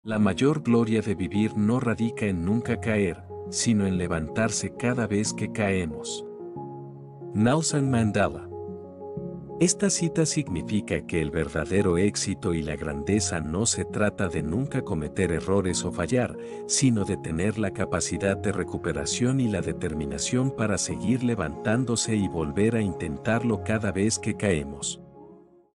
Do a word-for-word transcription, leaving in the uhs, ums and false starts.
La mayor gloria de vivir no radica en nunca caer, sino en levantarse cada vez que caemos. Nelson Mandela. Esta cita significa que el verdadero éxito y la grandeza no se trata de nunca cometer errores o fallar, sino de tener la capacidad de recuperación y la determinación para seguir levantándose y volver a intentarlo cada vez que caemos.